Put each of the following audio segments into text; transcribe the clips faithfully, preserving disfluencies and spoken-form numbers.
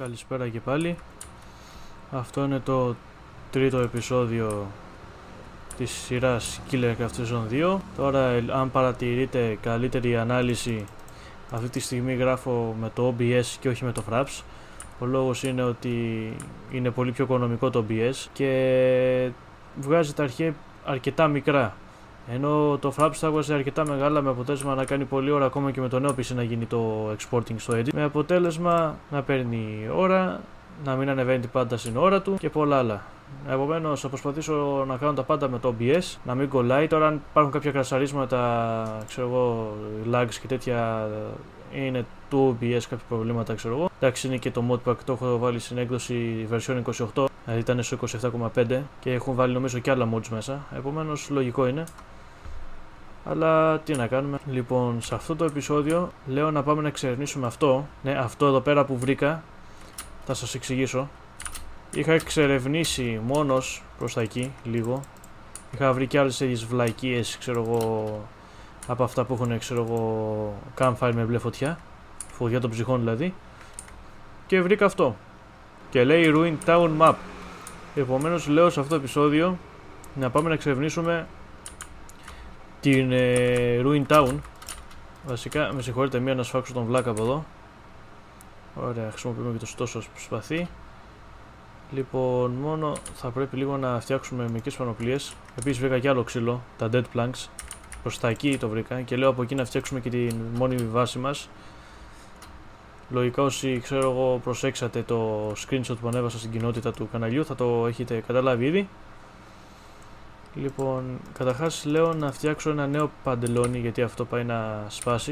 Καλησπέρα και πάλι. Αυτό είναι το τρίτο επεισόδιο της σειράς Killercraft Season δύο. Τώρα, αν παρατηρείτε καλύτερη ανάλυση, αυτή τη στιγμή γράφω με το ο μπι ες και όχι με το Fraps. Ο λόγος είναι ότι είναι πολύ πιο οικονομικό το ο μπι ες και βγάζει τα αρχεία αρκετά μικρά. Ενώ το Fraps θα έβγαζε αρκετά μεγάλα, με αποτέλεσμα να κάνει πολλή ώρα ακόμα και με το νέο πι σι να γίνει το exporting στο edit. Με αποτέλεσμα να παίρνει ώρα, να μην ανεβαίνει πάντα στην ώρα του και πολλά άλλα. Επομένως θα προσπαθήσω να κάνω τα πάντα με το ο μπι ες, να μην κολλάει. Τώρα αν υπάρχουν κάποια κρασαρίσματα, ξέρω εγώ, lags και τέτοια, είναι του ο μπι ες κάποια προβλήματα, ξέρω εγώ. Εντάξει, είναι και το modpack, το έχω βάλει στην έκδοση version είκοσι οκτώ, δηλαδή ήταν στο είκοσι επτά κόμμα πέντε και έχουν βάλει νομίζω και άλλα mods μέσα, επομένως λογικό είναι. Αλλά τι να κάνουμε. Λοιπόν, σε αυτό το επεισόδιο λέω να πάμε να εξερευνήσουμε αυτό. Ναι, αυτό εδώ πέρα που βρήκα. Θα σας εξηγήσω. Είχα εξερευνήσει μόνος προς τα εκεί λίγο. Είχα βρει και άλλες τέτοιες βλακίες, ξέρω εγώ, από αυτά που έχουν, ξέρω εγώ, campfire με μπλε φωτιά. Φωτιά των ψυχών δηλαδή. Και βρήκα αυτό. Και λέει Ruin Town Map. Επομένως λέω σε αυτό το επεισόδιο να πάμε να εξερευνήσουμε την ε, Ruin Town. Βασικά, με συγχωρείτε, μία να σφάξω τον βλάκα από εδώ. Ωραία, χρησιμοποιούμε και το στόσο προσπαθεί. Λοιπόν, μόνο θα πρέπει λίγο να φτιάξουμε μερικές πανοπλίες. Επίσης βρήκα και άλλο ξύλο, τα dead planks. Προς τα εκεί το βρήκα και λέω από εκεί να φτιάξουμε και την μόνιμη βάση μας. Λογικά όσοι, ξέρω εγώ, προσέξατε το screenshot που ανέβασα στην κοινότητα του καναλιού θα το έχετε καταλάβει ήδη. Λοιπόν, καταρχάς λέω να φτιάξω ένα νέο παντελόνι, γιατί αυτό πάει να σπάσει.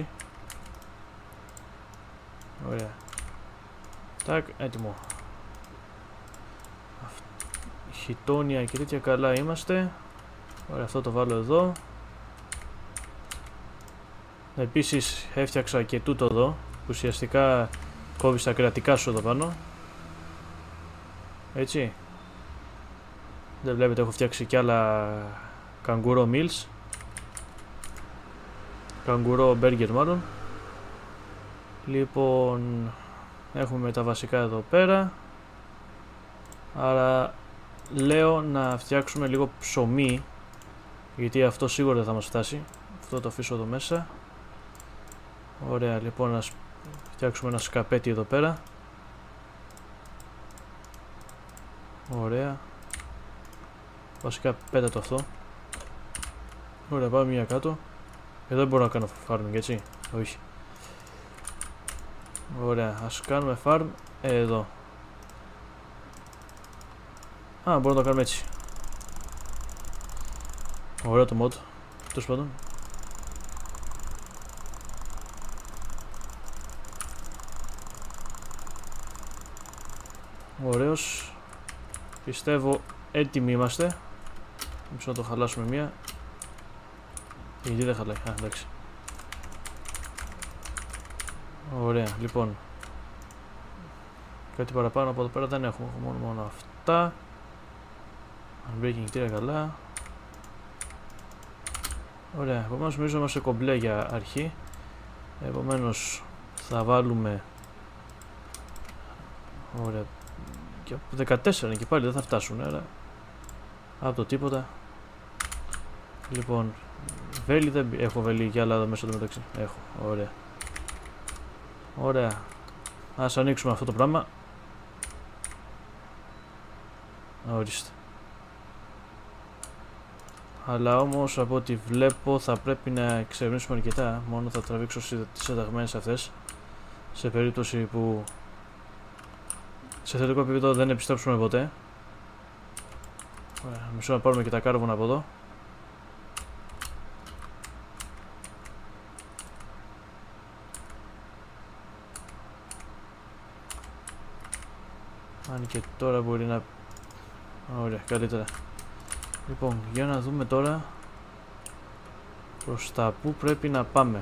Ωραία. Τάκ, έτοιμο. Χιτόνια και τέτοια καλά είμαστε. Ωραία, αυτό το βάλω εδώ. Επίσης έφτιαξα και τούτο εδώ, που ουσιαστικά κόβει τα κρατικά σου εδώ πάνω. Έτσι. Δεν βλέπετε, έχω φτιάξει και άλλα καγκουρό meals. Καγκουρό burger μάλλον. Λοιπόν, έχουμε τα βασικά εδώ πέρα. Άρα λέω να φτιάξουμε λίγο ψωμί, γιατί αυτό σίγουρα δεν θα μας φτάσει. Αυτό το αφήσω εδώ μέσα. Ωραία, λοιπόν να φτιάξουμε ένα σκαπέτι εδώ πέρα. Ωραία. Βασικά πέτα το αυτό. Ωραία, πάμε μια κάτω. Εδώ δεν μπορώ να κάνω farming, έτσι. Όχι. Ωραία, ας κάνουμε farm εδώ. Α, μπορούμε να το κάνουμε έτσι. Ωραίο το mod, τέλος πάντων. Ωραίος. Πιστεύω έτοιμοι είμαστε. Μισό να το χαλάσουμε μία. Γιατί δεν χαλάει, α, εντάξει. Ωραία, λοιπόν. Κάτι παραπάνω από εδώ πέρα δεν έχουμε, έχουμε μόνο, μόνο αυτά. Unbreaking κτίρια καλά. Ωραία, επομένως νομίζω είμαστε κομπλέ για αρχή. Επομένως θα βάλουμε. Ωραία. Και από δεκατέσσερα είναι και πάλι, δεν θα φτάσουν, άρα από το τίποτα. Λοιπόν, βέλη δεν έχω, βέλη και άλλα εδώ μέσα το μεταξύ. Έχω, ωραία. Ωραία. Ας ανοίξουμε αυτό το πράγμα. Ορίστε. Αλλά όμως από ό,τι βλέπω θα πρέπει να εξερευνήσουμε αρκετά. Μόνο θα τραβήξω τις συνταγμένες αυτές, σε περίπτωση που σε θετικό επίπεδο δεν επιστρέψουμε ποτέ. Ωραία, μισό να πάρουμε και τα κάρβουνα από εδώ. Αν και τώρα μπορεί να... Ωραία, καλύτερα. Λοιπόν, για να δούμε τώρα προς τα που πρέπει να πάμε.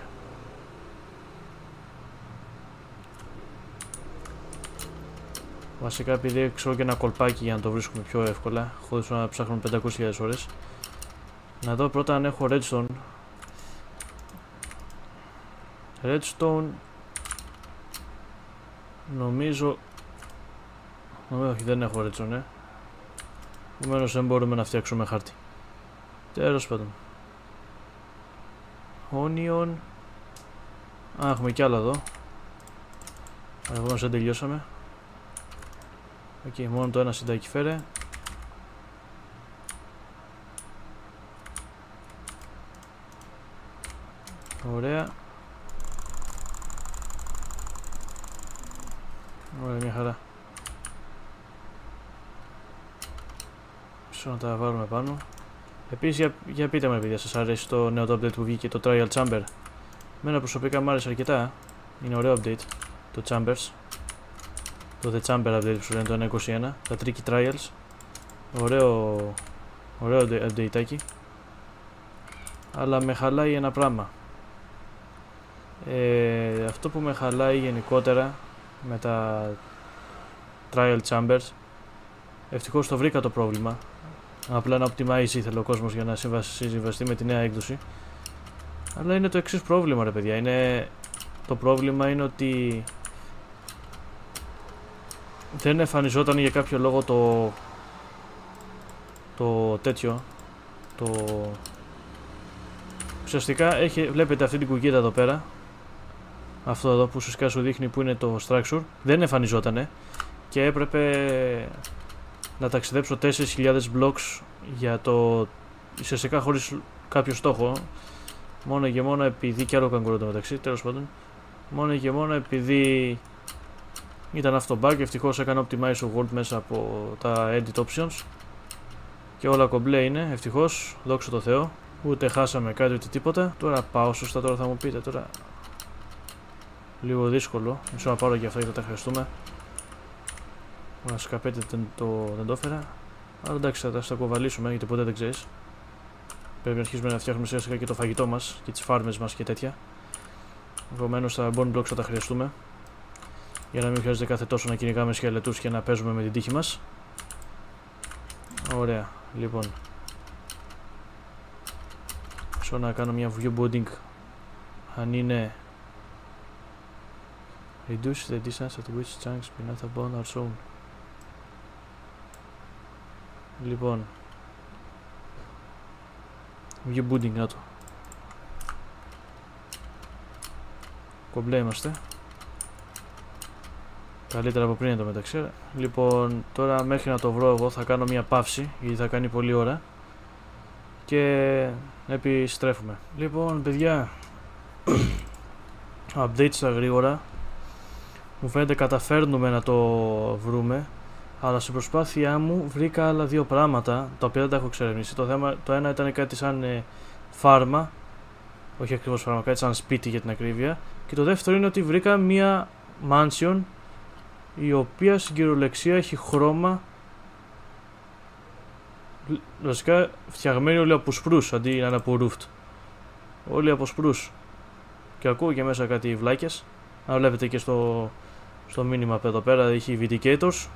Βασικά επειδή ξέρω και ένα κολπάκι για να το βρίσκουμε πιο εύκολα, χωρίς να ψάχνουμε πεντακόσιες χιλιάδες ώρες. Να δω πρώτα αν έχω redstone. Redstone νομίζω Όχι, δεν έχω redstone, ε. Επομένως δεν μπορούμε να φτιάξουμε χάρτη. Τέλος πάντων. Onion. Α, έχουμε κι άλλα εδώ. Επομένως δεν τελειώσαμε. Οκ, okay, μόνο το ένα συντάκι φέρε. Ωραία. Ωραία, μια χαρά. Πίσω να τα βάλουμε πάνω. Επίσης, για, για πείτε μου επειδή σας αρέσει το νέο το update που βγήκε, το Trial Chamber. Εμένα προσωπικά μου άρεσε αρκετά. Είναι ωραίο update, το Chambers. Το The Chamber update που σου λένε το ένα είκοσι ένα. Τα Tricky Trials. Ωραίο, ωραίο updateάκι. Αλλά με χαλάει ένα πράγμα. Ε, αυτό που με χαλάει γενικότερα με τα Trial Chambers, ευτυχώς το βρήκα το πρόβλημα. Απλά να optimize ήθελε ο κόσμος για να συμβαστεί με τη νέα έκδοση. Αλλά είναι το εξής πρόβλημα, ρε παιδιά. Είναι... Το πρόβλημα είναι ότι δεν εμφανιζόταν για κάποιο λόγο το το τέτοιο το ουσιαστικά έχει, βλέπετε αυτή την κουκκίδα εδώ πέρα, αυτό εδώ που ουσιαστικά σου δείχνει που είναι το structure, δεν εμφανιζότανε και έπρεπε να ταξιδέψω τέσσερις χιλιάδες blocks για το ουσιαστικά χωρίς κάποιο στόχο, μόνο και μόνο επειδή και άλλο καγκουρό το μεταξύ, τέλος πάντων, μόνο και μόνο επειδή ήταν αυτό bug. Ευτυχώς έκανα optimize ο World μέσα από τα edit options και όλα κομπλέ είναι, ευτυχώς, δόξα τω Θεώ, ούτε χάσαμε κάτι ούτε τίποτα. Τώρα πάω σωστά, τώρα θα μου πείτε, τώρα λίγο δύσκολο, μισό να πάρω και αυτά γιατί θα τα χρειαστούμε. Ένα σκαπέτι δεν το, δεν το έφερα, αλλά εντάξει θα τα, θα τα κοβαλήσουμε γιατί ποτέ δεν ξέρεις. Πρέπει να αρχίσουμε να φτιάχνουμε σιγά σιγά και το φαγητό μας και τις φάρμες μας και τέτοια. Επομένως τα bone blocks θα τα χρειαστούμε για να μην χρειάζεται κάθε τόσο να κυνηγάμε σκελετούς και να παίζουμε με την τύχη μας. Ωραία, λοιπόν. Σω να κάνω μια view bonding αν είναι reduce the distance at which chunks beneath the bone are shown. Λοιπόν, view bonding, να το. Κομπλέ είμαστε. Καλύτερα από πριν εν τω μεταξύ. Λοιπόν, τώρα μέχρι να το βρω εγώ θα κάνω μια παύση γιατί θα κάνει πολλή ώρα και επιστρέφουμε. Λοιπόν, παιδιά, update στα γρήγορα. Μου φαίνεται καταφέρνουμε να το βρούμε, αλλά στην προσπάθειά μου βρήκα άλλα δύο πράγματα τα οποία δεν τα έχω εξερευνήσει. Το, θέμα, το ένα ήταν κάτι σαν ε, φάρμα, όχι ακριβώς φάρμα, κάτι σαν σπίτι για την ακρίβεια, και το δεύτερο είναι ότι βρήκα μια mansion η οποία στην κυριολεξία έχει χρώμα, βασικά φτιαγμένη όλοι από σπρούς αντί να είναι από ρούφτ, όλοι από σπρούς, και ακούω και μέσα κάτι βλάκες. Αν βλέπετε και στο, στο μήνυμα εδώ πέρα έχει Vindicators,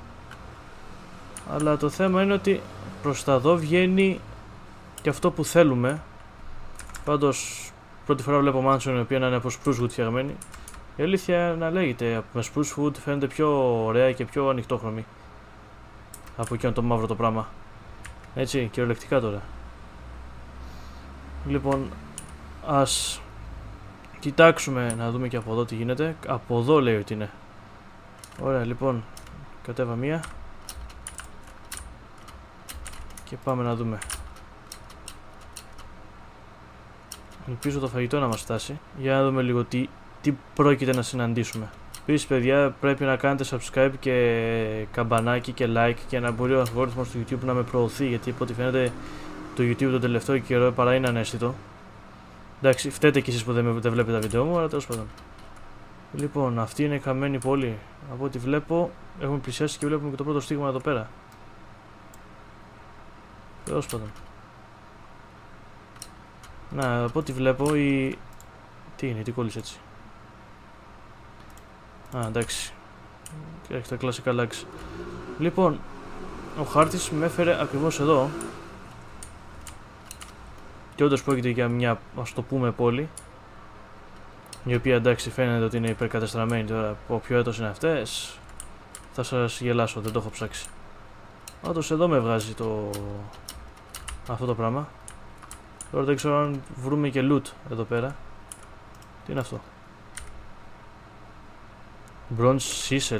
αλλά το θέμα είναι ότι προς τα εδώ βγαίνει και αυτό που θέλουμε. Πάντως πρώτη φορά βλέπω mansion η οποία να είναι από spruce wood φτιαγμένη. Η αλήθεια να λέγεται, με spruce wood φαίνεται πιο ωραία και πιο ανοιχτόχρωμη από εκείνο το μαύρο το πράγμα. Έτσι, κυριολεκτικά τώρα. Λοιπόν, ας κοιτάξουμε να δούμε και από εδώ τι γίνεται. Από εδώ λέει ότι είναι. Ωραία, λοιπόν, κατέβα μία και πάμε να δούμε. Ελπίζω το φαγητό να μας φτάσει. Για να δούμε λίγο τι, τι πρόκειται να συναντήσουμε. Επίσης, παιδιά, πρέπει να κάνετε subscribe και καμπανάκι και like και να μπορεί ο αλγόριθμος του YouTube να με προωθεί, γιατί από ό,τι φαίνεται το YouTube τον τελευταίο καιρό παρά είναι ανέστητο. Εντάξει, φταίτε κι εσείς που δεν, δεν βλέπετε τα βίντεο μου, αλλά τέλος πάντων. Λοιπόν, αυτή είναι η χαμένη πόλη. Από ό,τι βλέπω, έχουμε πλησιάσει και βλέπουμε και το πρώτο στίγμα εδώ πέρα. Τέλος πάντων. Να, από ό,τι βλέπω η... Τι είναι, τι κόλλησε έτσι. Α, εντάξει. Έχει τα κλασικά lags. Λοιπόν, ο χάρτης με έφερε ακριβώς εδώ. Και όντως πρόκειται για μια, ας το πούμε, πόλη, η οποία εντάξει φαίνεται ότι είναι υπερκατεστραμμένη τώρα. Από ποιο έτος είναι αυτές, θα σας γελάσω, δεν το έχω ψάξει. Όντως εδώ με βγάζει το... αυτό το πράγμα. Τώρα δεν ξέρω αν βρούμε και loot εδώ πέρα. Τι είναι αυτό? Bronze Sisal.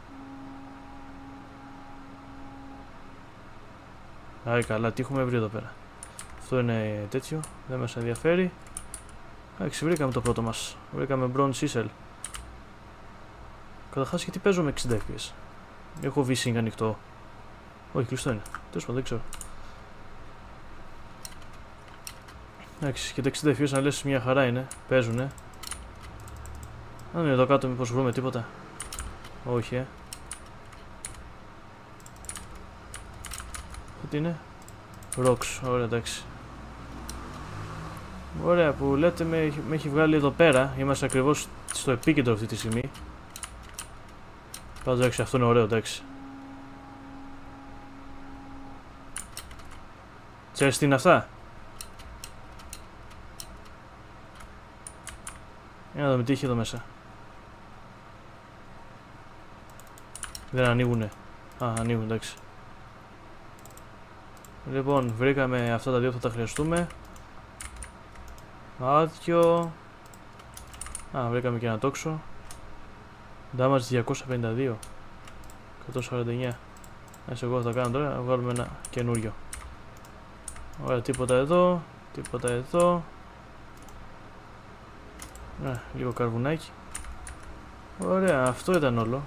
Άρα καλά, τι έχουμε βρει εδώ πέρα? Αυτό είναι τέτοιο, δεν μας ενδιαφέρει. Εντάξει, βρήκαμε το πρώτο μας. Βρήκαμε Bronze Sisal. Καταρχάς, γιατί παίζω με εξήντα φρέιμς περ σέκοντ? Έχω V-Sync ανοιχτό. Όχι, κλειστό είναι. Τέλος πάντων, δεν ξέρω. Εντάξει, και τα εξήντα φρέιμς περ σέκοντ να λες μια χαρά είναι. Παίζουνε. Αν είναι εδώ κάτω, μήπως βρούμε τίποτα? Όχι, ε. Τι είναι? Rocks, ωραία, εντάξει. Ωραία, που λέτε με, με έχει βγάλει εδώ πέρα. Είμαστε ακριβώς στο επίκεντρο αυτή τη στιγμή. Πάντως εντάξει, αυτό είναι ωραίο, εντάξει. Ξέρεις τι είναι αυτά? Για να δούμε τι έχει εδώ μέσα. Δεν ανοίγουνε. Α, ανοίγουν, εντάξει. Λοιπόν, βρήκαμε αυτά τα δύο που θα τα χρειαστούμε. Άδειο. Α, βρήκαμε και ένα τόξο. Damage διακόσια πενήντα δύο. εκατόν σαράντα εννιά. Ας εγώ θα το κάνω τώρα, να βγάλουμε ένα καινούριο. Ωραία, τίποτα εδώ. Τίποτα εδώ. Α, λίγο καρβουνάκι. Ωραία, αυτό ήταν όλο.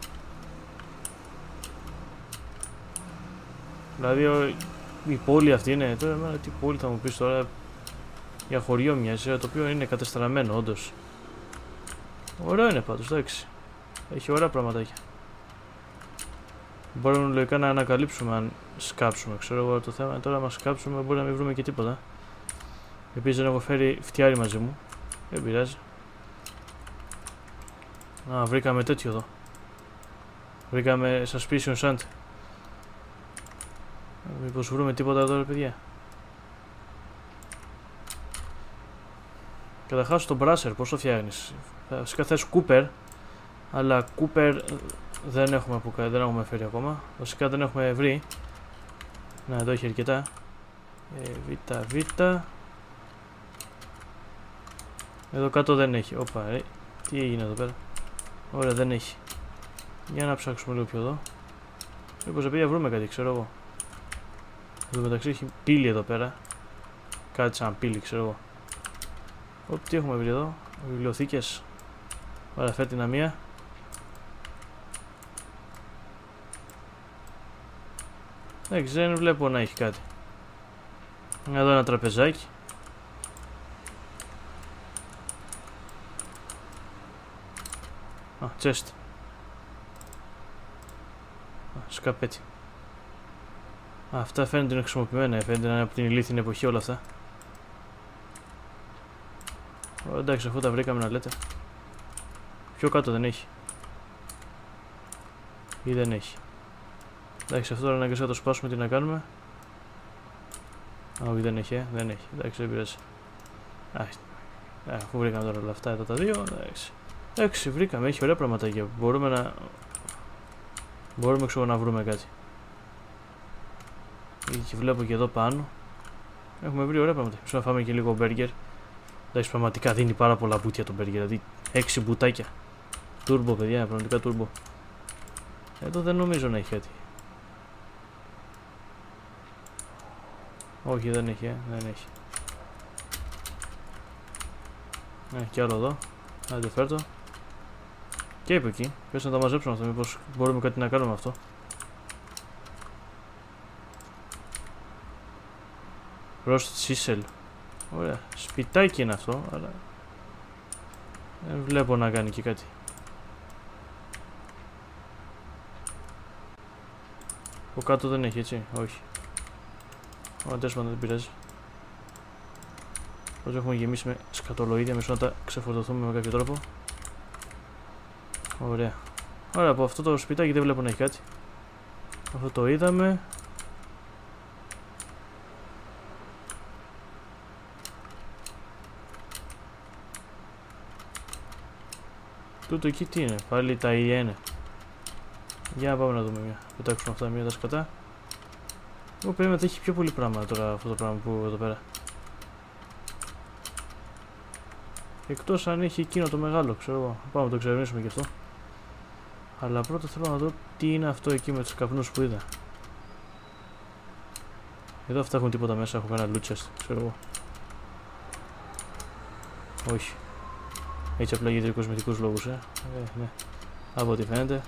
Δηλαδή η πόλη αυτή είναι, τώρα εμένα τι πόλη θα μου πεις τώρα? Για χωριό μοιάζει, το οποίο είναι κατεστραμμένο όντως. Ωραίο είναι πάντως, εντάξει. Έχει ωραία πραγματάκια. Μπορούμε λογικά να ανακαλύψουμε αν σκάψουμε, ξέρω εγώ. Το θέμα είναι τώρα να σκάψουμε, μπορεί να μην βρούμε και τίποτα. Επίσης δεν έχω φέρει φτιάρι μαζί μου. Δεν πειράζει. Α, βρήκαμε τέτοιο εδώ. Βρήκαμε suspicion sand. Μήπως βρούμε τίποτα εδώ, ρε παιδιά? Καταρχάς το brasser πώς το φτιάχνεις? Φυσικά θες Cooper, αλλά Cooper δεν έχουμε, που, δεν έχουμε φέρει ακόμα. Βασικά δεν έχουμε βρει. Να, εδώ έχει αρκετά. ε, Β, Β. Εδώ κάτω δεν έχει. Όπα, ρε. Τι έγινε εδώ πέρα? Ωραία, δεν έχει. Για να ψάξουμε λίγο πιο εδώ. Μήπως επειδή βρούμε κάτι, ξέρω εγώ. Εδώ μεταξύ έχει πύλη εδώ πέρα. Κάτι σαν πύλη, ξέρω εγώ. Οπ, τι έχουμε βρει εδώ? Βιβλιοθήκες. Ωραία, φέρτε την μία. Εντάξει, δεν βλέπω να έχει κάτι. Εδώ ένα τραπεζάκι. Α, chest. Α, σκαπέτσι. Α, αυτά φαίνονται να χρησιμοποιημένα, φαίνεται να είναι από την ηλίθινη εποχή όλα αυτά. Ω, εντάξει, αφού τα βρήκαμε να λέτε. Πιο κάτω δεν έχει. Ή δεν έχει. Εντάξει, αυτό τώρα αναγκαστικά να το σπάσουμε, τι να κάνουμε. Α, όχι, δεν έχει, ε, δεν έχει. Εντάξει, δεν πειράζει. Α, αφού βρήκαμε τώρα όλα αυτά εδώ τα δύο, εντάξει. Εντάξει, βρήκαμε, έχει ωραία πραγματάκια. Μπορούμε να... Μπορούμε ξέρω να βρούμε κάτι. Και βλέπω και εδώ πάνω. Έχουμε βρει ωραία πράγματα. Μισό να φάμε και λίγο μπέργκερ. Εντάξει, πραγματικά δίνει πάρα πολλά μπουτια το μπέργκερ. Δηλαδή έξι μπουτάκια. Τούρμπο, παιδιά, πραγματικά τούρμπο. Εδώ δεν νομίζω να έχει κάτι. Όχι, δεν έχει, ε, δεν έχει. Ε, κι άλλο εδώ. Άντε, φέρ' το. Και είπε εκεί. Πες να τα μαζέψουμε αυτό, μήπως μπορούμε κάτι να κάνουμε αυτό. Roast Sisal. Ωραία. Σπιτάκι είναι αυτό, αλλά δεν βλέπω να κάνει και κάτι. Από κάτω δεν έχει, έτσι, όχι. Ωραία, τέλος πάντων, δεν πειράζει. Πώς έχουμε γεμίσει με σκατολοίδια, μισό να τα ξεφορτωθούμε με κάποιο τρόπο. Ωραία. Ωραία, από αυτό το σπιτάκι δεν βλέπω να έχει κάτι. Αυτό το είδαμε. Τούτο εκεί τι είναι, πάλι τα ίδια είναι. Για να πάμε να δούμε μια. Πετάξουμε αυτά μία τα σκατά. Εγώ περίμενα ότι έχει πιο πολύ πράγμα τώρα αυτό το πράγμα που εδώ πέρα. Εκτός αν έχει εκείνο το μεγάλο, ξέρω εγώ. Πάμε να το εξερευνήσουμε και αυτό. Αλλά πρώτα θέλω να δω τι είναι αυτό εκεί με τους καπνούς που είδα. Εδώ αυτά έχουν τίποτα μέσα, έχω κανένα loot chest, ξέρω εγώ. Όχι. Έτσι απλά για κοσμητικούς λόγους, ε. ε ναι. Από ό,τι φαίνεται.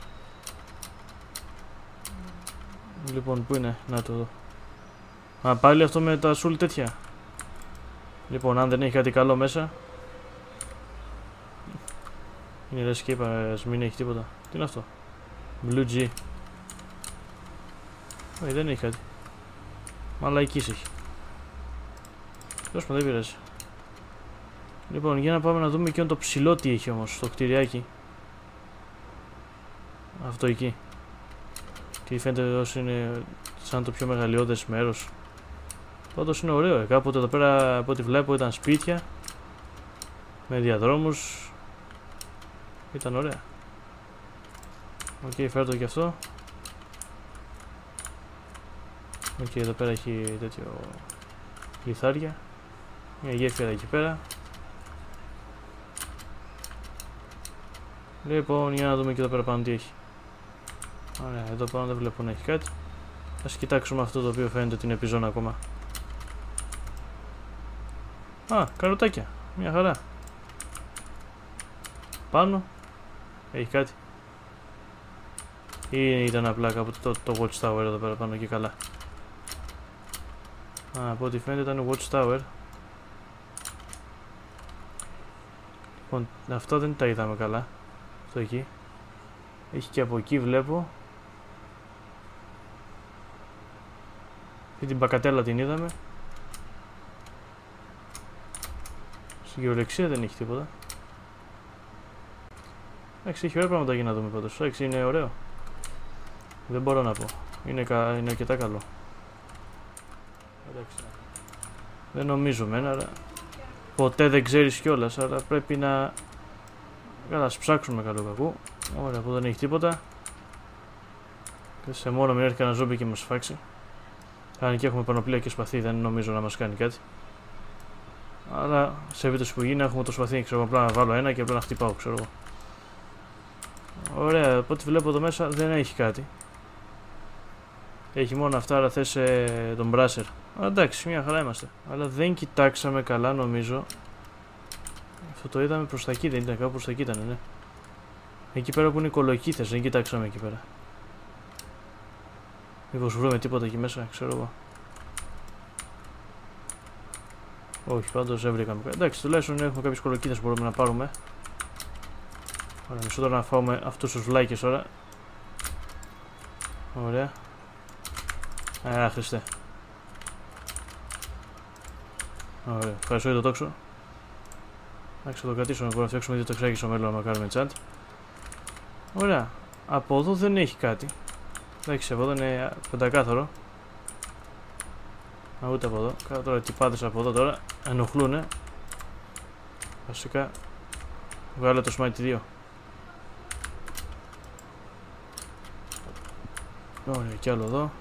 Λοιπόν, πού είναι, να το δω. Α, πάλι αυτό με τα σουλ τέτοια. Λοιπόν, αν δεν έχει κάτι καλό μέσα. Είναι λες και είπα, ας μην έχει τίποτα. Τι είναι αυτό? Blue G. Όχι, δεν έχει κάτι. Μαλαϊκής έχει. Τέλος πάντων, δεν πειράζει. Λοιπόν, για να πάμε να δούμε και το ψηλό τι έχει όμως στο κτηριάκι. Αυτό εκεί. Τι φαίνεται ως είναι σαν το πιο μεγαλειώδες μέρος. Πάντως είναι ωραίο, ε. Κάποτε εδώ πέρα από ό,τι βλέπω ήταν σπίτια με διαδρόμους. Ήταν ωραία. Οκ, okay, φέρω το και αυτό. Οκ, okay, εδώ πέρα έχει τέτοιο λιθάρια. Μια γέφυρα εκεί πέρα. Λοιπόν, για να δούμε και εδώ πέρα πάνω τι έχει. Ωραία, εδώ πάνω δεν βλέπω να έχει κάτι. Ας κοιτάξουμε αυτό το οποίο φαίνεται ότι είναι επιζώνα ακόμα. Α, καροτάκια. Μια χαρά. Πάνω. Έχει κάτι. Ή ήταν απλά κάπου το, το Watchtower εδώ πέρα πάνω και καλά. Α, από ό,τι φαίνεται ήταν Watchtower. Λοιπόν, αυτά δεν τα είδαμε καλά. Αυτό εκεί. Έχει και από εκεί βλέπω. Αυτή την μπακατέλα την είδαμε. Στην κυριολεξία δεν έχει τίποτα. Εντάξει, έχει ωραία πράγματα για να δούμε πάντως. Εντάξει, είναι ωραίο. Δεν μπορώ να πω. Είναι, κα... είναι αρκετά καλό. Εντάξει. Δεν νομίζω μένα, αλλά ποτέ δεν ξέρεις κιόλας, αλλά πρέπει να... Καλά, ας ψάξουμε καλό κακού. Ωραία, που δεν έχει τίποτα. Και σε μόνο μην έρθει κανένα ζόμπι και μας φάξει. Αν και έχουμε πανοπλία και σπαθί, δεν νομίζω να μας κάνει κάτι. Αλλά σε περίπτωση που γίνει, έχουμε το σπαθί, ξέρω απλά να βάλω ένα και απλά να χτυπάω, ξέρω εγώ. Ωραία, από ό,τι βλέπω εδώ μέσα δεν έχει κάτι. Έχει μόνο αυτά, αλλά θες ε, τον μπράσερ. Α, εντάξει, μια χαρά είμαστε. Αλλά δεν κοιτάξαμε καλά, νομίζω. Αυτό το είδαμε προς τα εκεί, δεν ήταν κάπου προς τα εκεί ήταν, ναι. Εκεί πέρα που είναι οι κολοκύθες, δεν κοιτάξαμε εκεί πέρα. Μήπως βρούμε τίποτα εκεί μέσα, ξέρω εγώ. Όχι, πάντως δεν βρήκαμε. Εντάξει, τουλάχιστον έχουμε κάποιες κολοκύθες που μπορούμε να πάρουμε. Ωραία, μισό τώρα να φάουμε αυτούς τους βλάκες τώρα. Ωραία. Α, Χριστέ. Ωραία, ευχαριστώ για το τόξο. Εντάξει, θα το κρατήσουμε, μπορούμε να φτιάξουμε δύο τοξάκια στο μέλλον να κάνουμε chat. Ωραία, από εδώ δεν έχει κάτι. Εντάξει, από εδώ είναι πεντακάθαρο. Α, ούτε από εδώ. Κάτω τώρα τυπάδες από εδώ τώρα ενοχλούνε. Βασικά, βγάλε το smite δύο. Ωραία, κι άλλο εδώ.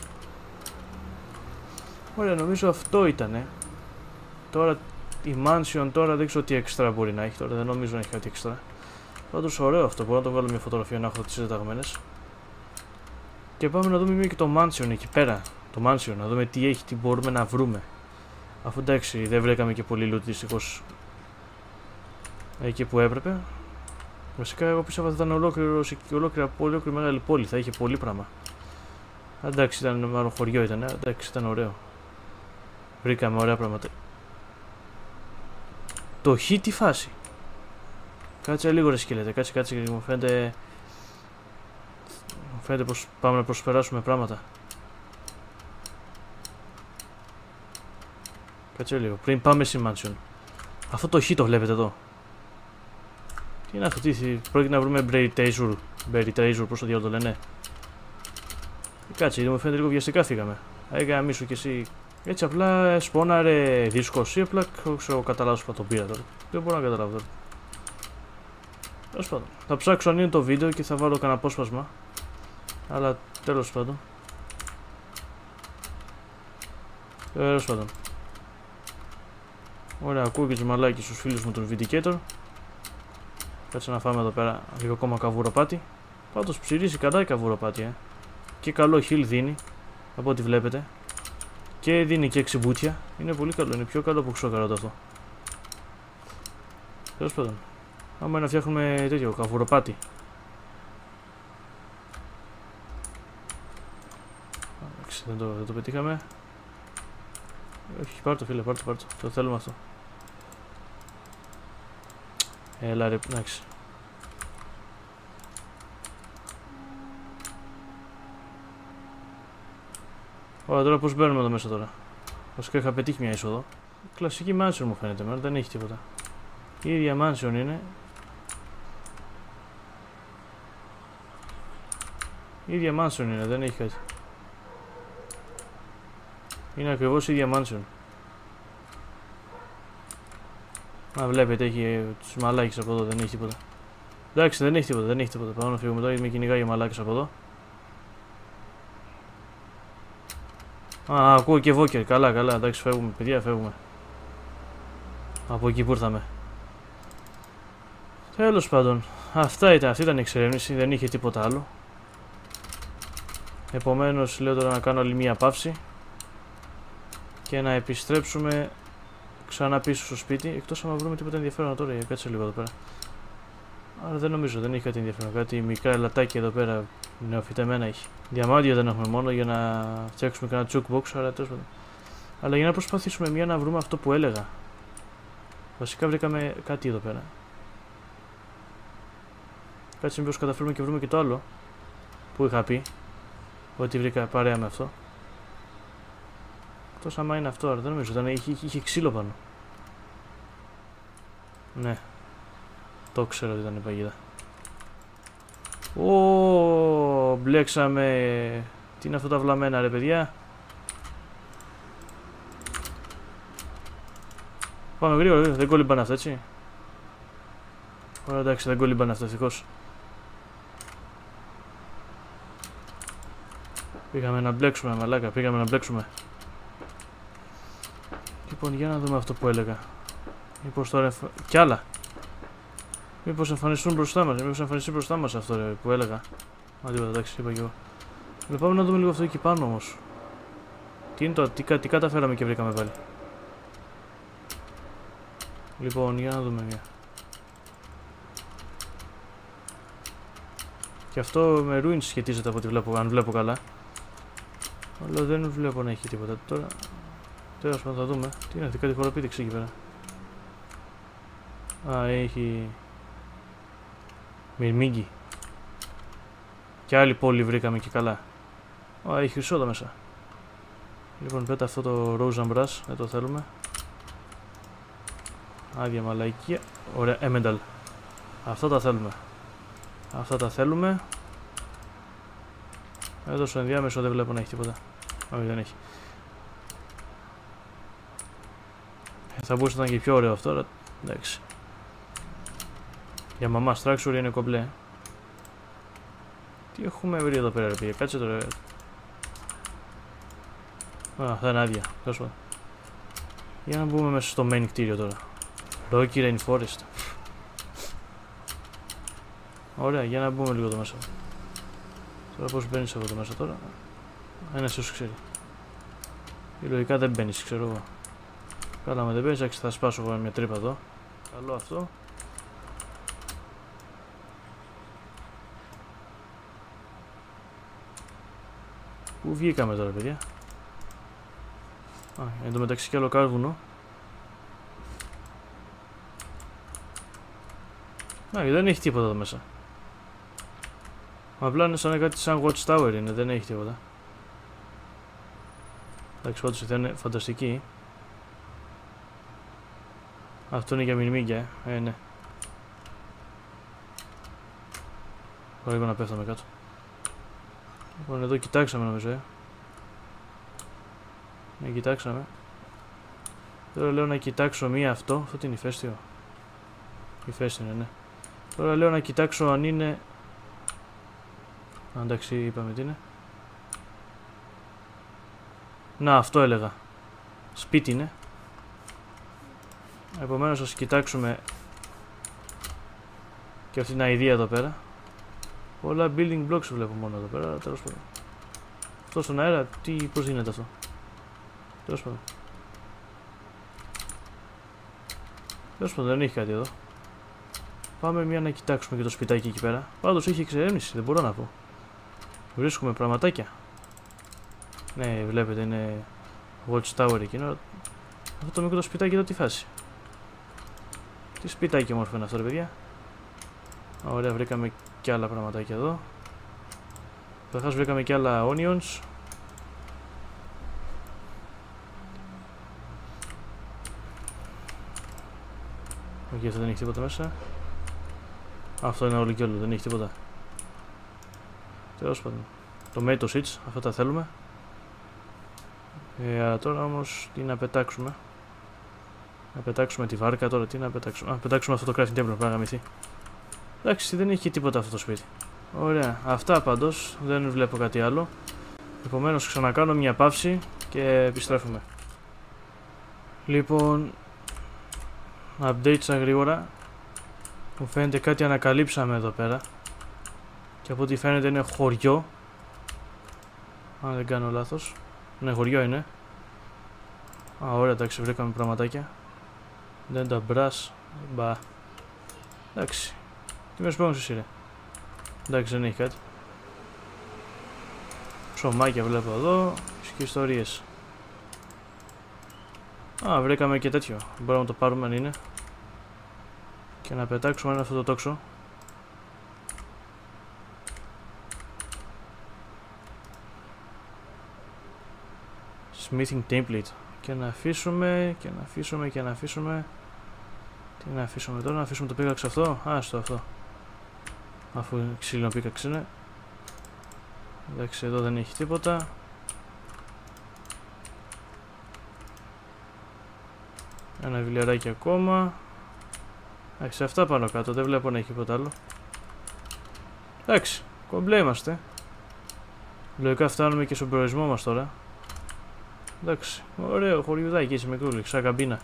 Ωραία, νομίζω αυτό ήτανε. Τώρα η mansion τώρα δεν ξέρω τι έξτρα μπορεί να έχει τώρα, δεν νομίζω να έχει κάτι έξτρα. Πάντως ωραίο αυτό, μπορώ να το βγάλω μια φωτογραφία να έχω τις συνταγμένες. Και πάμε να δούμε και το mansion εκεί πέρα. Το mansion, να δούμε τι έχει, τι μπορούμε να βρούμε. Αφού εντάξει δεν βρήκαμε και πολύ loot δυστυχώς εκεί που έπρεπε. Βασικά εγώ πίστευα ότι ήταν ολόκληρος, ολόκληρα, ολόκληρη μεγάλη πόλη, θα είχε πολύ πράγμα. Εντάξει, ήταν μάλλον χωριό ήταν, εντάξει, ήταν ωραίο. Βρήκαμε ωραία πράγματα. Το χ τι φάση. Κάτσε λίγο ρε σκελέτε, κάτσε κάτσε μου φαίνεται. Μου φαίνεται πως πάμε να προσπεράσουμε πράγματα. Κάτσε λίγο, πριν πάμε στη mansion. Αυτό το χ το βλέπετε εδώ. Τι είναι αυτό, τι πρόκειται να βρούμε Berry Treasure, Berry Treasure, πώς το διάλογο το λένε. Κάτσε, μου φαίνεται λίγο βιαστικά φύγαμε. Έκανα μίσου κι εσύ. Έτσι απλά σπώναρε δίσκος ή απλά ξέρω καταλάβω που τον πήρα τώρα. Δεν μπορώ να καταλάβω τώρα. Τέλος πάντων. Θα ψάξω αν είναι το βίντεο και θα βάλω κανένα απόσπασμα Αλλά τέλος πάντων. Τέλος πάντων. Ωραία, ακούω και τζιμαλάκι στους φίλους μου τον Vindicator. Κάτσε να φάμε εδώ πέρα λίγο ακόμα καβουροπάτι. Πάντως ψηρίζει καλά η καβουροπάτι, ε. Και καλό heal δίνει, από ό,τι βλέπετε. Και δίνει και έξι μπουτια. Είναι πολύ καλό, είναι πιο καλό από ξόκαρο αυτό. Τέλος πάντων. Άμα είναι να φτιάχνουμε τέτοιο καβουροπάτι. Εντάξει, δεν το, δεν το πετύχαμε. Όχι, πάρ' το φίλε, πάρ' το, πάρ' το. Το θέλουμε αυτό. Έλα ρε, εντάξει. Ωραία, τώρα πώς μπαίνουμε εδώ μέσα τώρα. Βασικά είχα πετύχει μια είσοδο. Κλασική mansion μου φαίνεται εμένα, δεν έχει τίποτα. Η ίδια mansion είναι. Η ίδια mansion είναι, δεν έχει κάτι. Είναι ακριβώς η ίδια mansion. Να βλέπετε, έχει τους μαλάκες από εδώ, δεν έχει τίποτα. Εντάξει, δεν έχει τίποτα, δεν έχει τίποτα. Πάμε να φύγουμε τώρα γιατί με κυνηγάει οι μαλάκες από εδώ. Α, ακούω και βόκερ. Καλά, καλά. Εντάξει, φεύγουμε, παιδιά, φεύγουμε. Από εκεί που ήρθαμε. Τέλος πάντων, αυτά ήταν, αυτή ήταν η εξερεύνηση, δεν είχε τίποτα άλλο. Επομένως, λέω τώρα να κάνω άλλη μία παύση και να επιστρέψουμε ξανά πίσω στο σπίτι. Εκτός αν βρούμε τίποτα ενδιαφέρον τώρα, για κάτσε λίγο εδώ πέρα. Άρα δεν νομίζω, δεν έχει κάτι ενδιαφέρον. Κάτι μικρά ελατάκια εδώ πέρα, νεοφυτεμένα έχει. Διαμάντια δεν έχουμε μόνο για να φτιάξουμε κανένα jukebox, αλλά τέλος πάντων. Αλλά για να προσπαθήσουμε μια να βρούμε αυτό που έλεγα. Βασικά βρήκαμε κάτι εδώ πέρα. Κάτσε μήπως καταφέρουμε και βρούμε και το άλλο που είχα πει ότι βρήκα παρέα με αυτό. Εκτός άμα είναι αυτό, αλλά δεν νομίζω, ήταν, είχε, είχε ξύλο πάνω. Ναι, το ξέρω ότι ήταν η παγίδα. Ω, μπλέξαμε. Τι είναι αυτά τα βλαμμένα ρε παιδιά. Πάμε γρήγορα, γρήγορα. Δεν κολυμπάνε αυτά, έτσι. Ωραία, εντάξει, δεν κολυμπάνε αυτά, ευτυχώς. Πήγαμε να μπλέξουμε, μαλάκα, πήγαμε να μπλέξουμε. Λοιπόν, για να δούμε αυτό που έλεγα. Μήπως τώρα εμφ... κι άλλα. Μήπως εμφανιστούν μπροστά μας, μήπως εμφανιστεί μπροστά μας αυτό ρε, που έλεγα. Μα τίποτα, εντάξει, είπα και εγώ. Λοιπόν, πάμε να δούμε λίγο αυτό εκεί πάνω όμως. Τι είναι το, τι, τι καταφέραμε και βρήκαμε πάλι. Λοιπόν, για να δούμε μια. Και αυτό με ruins σχετίζεται από ό,τι βλέπω, αν βλέπω καλά. Αλλά δεν βλέπω να έχει τίποτα τώρα. Τέλος πάντων θα δούμε. Τι είναι, κάτι χοροπήδηξε εκεί πέρα. Α, έχει... Μυρμήγκι. Και άλλη πόλη βρήκαμε και καλά. Α, έχει χρυσό μέσα. Λοιπόν, πέτα αυτό το Rose and Brass, δεν το θέλουμε. Άδεια μαλαϊκία. Ωραία, Emendal. Αυτά τα θέλουμε. Αυτά τα θέλουμε. Εδώ στο ενδιάμεσο δεν βλέπω να έχει τίποτα. Όχι, δεν έχει. Θα μπορούσε να ήταν και πιο ωραίο αυτό, αλλά εντάξει. Για μαμά structure είναι κομπλέ. Τι έχουμε βρει εδώ πέρα ρε παιδιά, κάτσε τώρα. Α, θα είναι άδεια. Για να μπούμε μέσα στο main κτίριο τώρα. Rocky Rainforest. Ωραία, για να μπούμε λίγο εδώ μέσα. Τώρα πώς μπαίνεις από εδώ μέσα τώρα. Ένας όσο ξέρει. Ή λογικά δεν μπαίνεις, ξέρω εγώ. Καλά, με δεν μπαίνεις, θα σπάσω εγώ μια τρύπα εδώ. Καλό αυτό. Πού βγήκαμε τώρα παιδιά. Α, εν τω μεταξύ κι άλλο κάρβουνο. Α, δεν έχει τίποτα εδώ μέσα. Απλά είναι σαν κάτι σαν watchtower είναι, δεν έχει τίποτα. Εντάξει, πάντως θα είναι φανταστική. Αυτό είναι για μυρμήγκια, ε, ναι. Μπορεί να πέφταμε κάτω. Λοιπόν, εδώ κοιτάξαμε νομίζω, ε. Ναι, κοιτάξαμε. Τώρα λέω να κοιτάξω μία αυτό. Αυτό τι είναι ηφαίστειο. Ηφαίστειο είναι, ναι. Τώρα λέω να κοιτάξω αν είναι Εντάξει, είπαμε τι είναι. Να, αυτό έλεγα. Σπίτι είναι. Επομένως ας κοιτάξουμε και αυτή την αηδία εδώ πέρα. Πολλά building blocks βλέπω μόνο εδώ πέρα, τέλος πάντων. Αυτό στον αέρα, τι, πώς γίνεται αυτό. Τέλος πάντων. Τέλος πάντων, δεν έχει κάτι εδώ. Πάμε μια να κοιτάξουμε και το σπιτάκι εκεί πέρα. Πάντως έχει εξερεύνηση, δεν μπορώ να πω. Βρίσκουμε πραγματάκια. Ναι, βλέπετε είναι watchtower εκείνο. Αυτό το μικρό σπιτάκι εδώ τι φάση. Τι σπιτάκι όμορφο είναι αυτό ρε παιδιά. Ωραία, βρήκαμε και άλλα πραγματάκια εδώ. Καταρχάς βρήκαμε και άλλα onions. Όχι, αυτό δεν έχει τίποτα μέσα. Αυτό είναι όλο και όλο, δεν έχει τίποτα. Τέλος πάντων. Tomato seeds, αυτά τα θέλουμε. Ε, τώρα όμως τι να πετάξουμε. Να πετάξουμε τη βάρκα τώρα, τι να πετάξουμε. Να πετάξουμε αυτό το crafting table που να γαμηθεί. Εντάξει, δεν έχει τίποτα αυτό το σπίτι. Ωραία, αυτά πάντως, δεν βλέπω κάτι άλλο. Επομένως ξανακάνω μια παύση και επιστρέφουμε. Λοιπόν, update στα γρήγορα. Μου φαίνεται κάτι ανακαλύψαμε εδώ πέρα. Και από ό,τι φαίνεται είναι χωριό. Αν δεν κάνω λάθος. Ναι, χωριό είναι. Α, ωραία, εντάξει, βρήκαμε πραγματάκια. Δεν τα μπρας. Μπα. Εντάξει. Τι με σπρώχνεις εσύ ρε. Εντάξει, δεν έχει κάτι. Ψωμάκια βλέπω εδώ. Και ιστορίες. Α, βρήκαμε και τέτοιο. Μπορούμε να το πάρουμε αν είναι. Και να πετάξουμε ένα αυτό το τόξο. Smithing template. Και να αφήσουμε και να αφήσουμε και να αφήσουμε. Τι να αφήσουμε τώρα, να αφήσουμε το πίκαξ αυτό. Άστο αυτό. Αφού ξύλινο πίκαξ είναι. Εντάξει, εδώ δεν έχει τίποτα. Ένα βιβλιαράκι ακόμα. Εντάξει, αυτά πάνω κάτω, δεν βλέπω να έχει τίποτα άλλο. Εντάξει, κομπλέ είμαστε. Λογικά φτάνουμε και στον προορισμό μας τώρα. Εντάξει, ωραίο χωριουδάκι έτσι μικρούλι, σαν καμπίνα.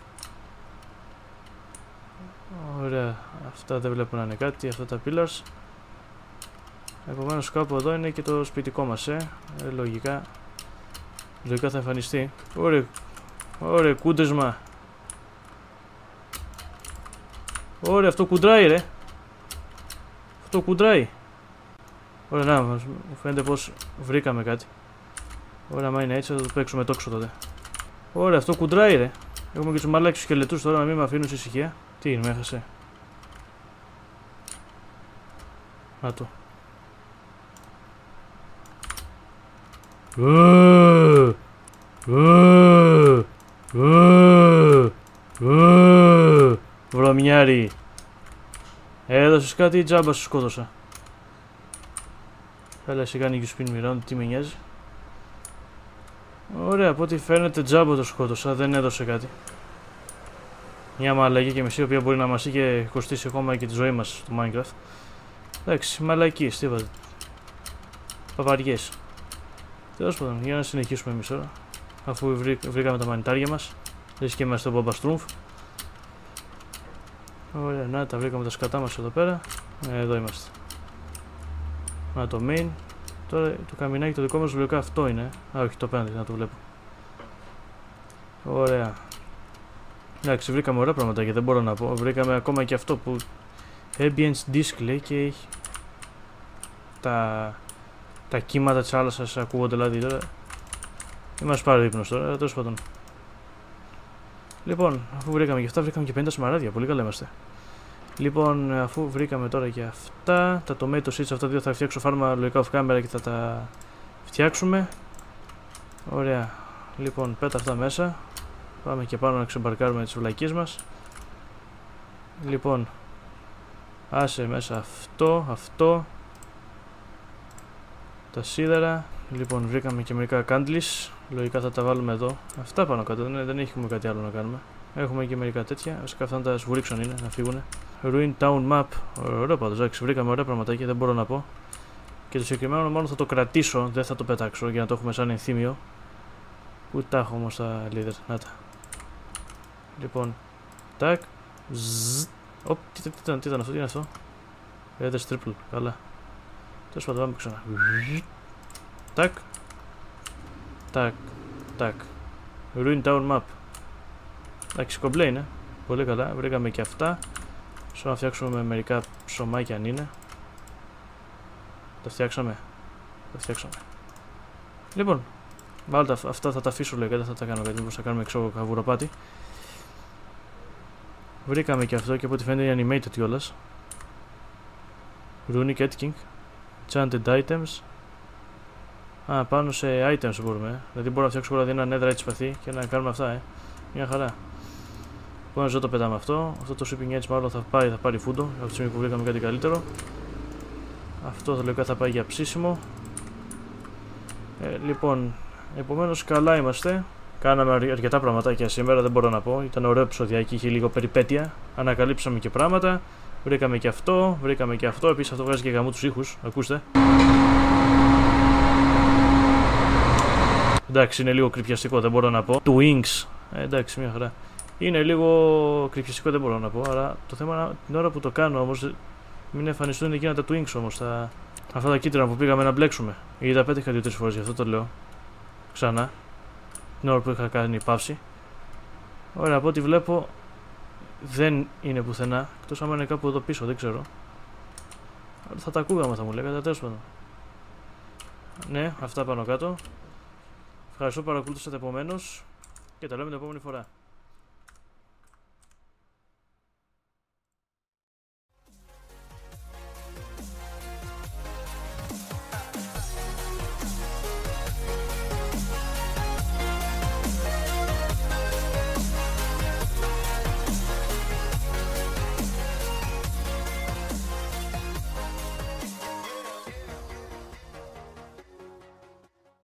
Ωραία, αυτά δεν βλέπω να είναι κάτι, αυτά τα pillars. Επομένως κάπου εδώ είναι και το σπιτικό μας, ε, ε λογικά. Λογικά θα εμφανιστεί. Ωραία, ωραία κούντεσμα. Ωραία, αυτό κουντράει ρε. Αυτό κουντράει. Ωραία, να, μου φαίνεται πως βρήκαμε κάτι. Ωραία, μα είναι έτσι, θα το παίξουμε τόξο τότε. Ωραία, αυτό κουντράει ρε. Έχουμε και τους μαλάκιους σκελετούς τώρα να μην με αφήνουν σε ησυχία. Τι είναι, με έχασε. Να το. Βρωμιάρι. Έδωσες κάτι, τζάμπα σου σκότωσα. Καλά, σε κάνει και spin me round, τι με νοιάζει. Ωραία, από ό,τι φαίνεται τζάμπα το σκότωσα, δεν έδωσε κάτι. Μια μαλακή και μισή, η οποία μπορεί να μας είχε κοστίσει ακόμα και τη ζωή μας στο Minecraft. Εντάξει, μαλακίες, τι είπατε. Παπαριές. Τέλος πάντων, για να συνεχίσουμε εμείς τώρα. Αφού βρή, βρήκαμε τα μανιτάρια μας. Λες και είμαστε ο Μπαμπαστρούμφ. Ωραία, να τα βρήκαμε τα σκατά μας εδώ πέρα. Ε, εδώ είμαστε. Να το main. Τώρα το καμινάκι το δικό μας λογικά αυτό είναι. Α, όχι, το πέντε, να το βλέπω. Ωραία. Εντάξει, βρήκαμε ωραία πράγματα και δεν μπορώ να πω. Βρήκαμε ακόμα και αυτό που Ambience Disc λέει και έχει τα, τα κύματα της θάλασσας ακούγονται δηλαδή τώρα. Είμαστε πάρει ύπνος τώρα, τέλος πάντων. Λοιπόν, αφού βρήκαμε και αυτά, βρήκαμε και πενήντα σμαράδια, πολύ καλά είμαστε. Λοιπόν, αφού βρήκαμε τώρα και αυτά, τα tomato seeds αυτά δύο θα φτιάξω φάρμα λογικά off camera και θα τα φτιάξουμε. Ωραία, λοιπόν, πέτα αυτά μέσα. Πάμε και πάνω να ξεμπαρκάρουμε τις βλακίες μας. Λοιπόν, άσε μέσα αυτό, αυτό. Τα σίδερα. Λοιπόν, βρήκαμε και μερικά candles. Λογικά θα τα βάλουμε εδώ. Αυτά πάνω κάτω, δεν, δεν έχουμε κάτι άλλο να κάνουμε. Έχουμε και μερικά τέτοια. Βασικά αυτά να τα σβουρίξουν είναι, να φύγουνε. Ruin Town Map. Ωραίο πάντως, εντάξει, βρήκαμε ωραία πραγματάκια, δεν μπορώ να πω. Και το συγκεκριμένο μόνο θα το κρατήσω, δεν θα το πετάξω για να το έχουμε σαν ενθύμιο. Πού τα έχω όμως τα leader, να τα. Λοιπόν, τάκ, ζζζ. Οπ, τι, τι, τι, τι, τι ήταν αυτό, τι είναι αυτό. Έδερς triple, καλά. Τέλος πάντων, πάμε ξανά. Τάκ, τάκ, τάκ. Ruin Town Map. Εντάξει, κομπλέ είναι. Πολύ καλά, βρήκαμε και αυτά. Σω να φτιάξουμε με μερικά ψωμάκια αν είναι. Τα φτιάξαμε. Τα φτιάξαμε. Λοιπόν, μάλλον αυτά θα τα αφήσω λέγα, δεν θα τα κάνω γιατί μήπως θα κάνουμε εξώ καβουροπάτι. Βρήκαμε και αυτό και από ό,τι φαίνεται είναι animated κιόλας. Runic Etching. Enchanted items. Α, πάνω σε items μπορούμε. Ε. Δηλαδή μπορούμε να φτιάξουμε δηλαδή ένα nether έτσι σπαθί και να κάνουμε αυτά, ε. Μια χαρά. Λοιπόν, ζω το πετάμε αυτό. Αυτό το shipping edge μάλλον θα πάει, θα πάρει φούντο. Από τη στιγμή που βρήκαμε κάτι καλύτερο. Αυτό θα λογικά θα πάει για ψήσιμο. Ε, λοιπόν, επομένως καλά είμαστε. Κάναμε αρκετά πραγματάκια σήμερα, δεν μπορώ να πω. Ήταν ωραίο επεισοδιάκι, είχε λίγο περιπέτεια. Ανακαλύψαμε και πράγματα. Βρήκαμε και αυτό, βρήκαμε και αυτό. Επίσης αυτό βγάζει και γαμού τους ήχους. Ακούστε. Εντάξει, είναι λίγο κρυπιαστικό, δεν μπορώ να πω. Twinks. Ε, εντάξει, μια χαρά. Είναι λίγο κρυπιαστικό, δεν μπορώ να πω. Αλλά το θέμα είναι την ώρα που το κάνω όμως. Μην εμφανιστούν εκείνα τα Twinks όμως. Τα... Αυτά τα κίτρινα που πήγαμε να μπλέξουμε. Γιατί τα πέτυχα δύο-τρεις φορές, γι' αυτό το λέω. Ξανά. Την ώρα που είχα κάνει παύση. Ωραία, από ό,τι βλέπω δεν είναι πουθενά. Εκτός άμα είναι κάπου εδώ πίσω, δεν ξέρω. Αλλά θα τα ακούγαμε, θα μου λέγατε, τέλος πάντων. Ναι, αυτά πάνω κάτω. Ευχαριστώ που παρακολούθησατε επομένως και τα λέμε την επόμενη φορά.